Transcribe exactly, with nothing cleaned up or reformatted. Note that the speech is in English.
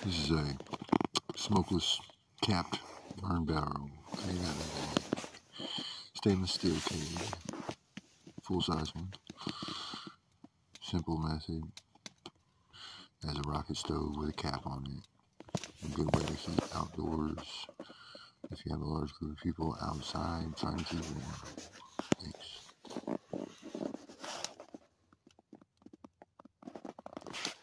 This is a smokeless capped burn barrel made out of a stainless steel tube, full size one. Simple method. Has a rocket stove with a cap on it. A good way to heat outdoors if you have a large group of people outside trying to keep warm.